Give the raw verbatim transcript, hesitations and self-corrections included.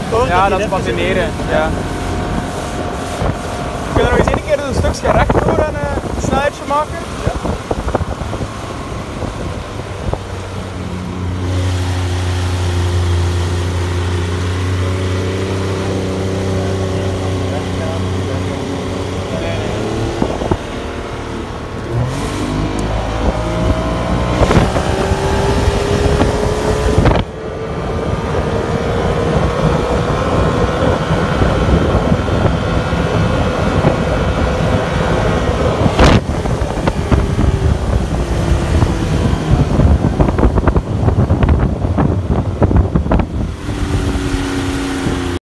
Gewoon Ja, dat dat die patineren. even- Ja. Kun je nog eens een keer een stukje recht door en uh, een snelheidje maken?